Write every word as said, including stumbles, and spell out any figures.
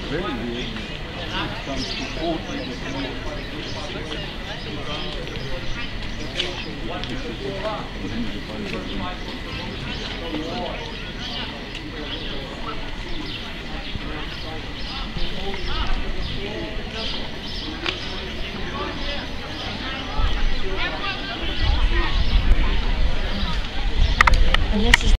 very weird. It comes to forty. And this is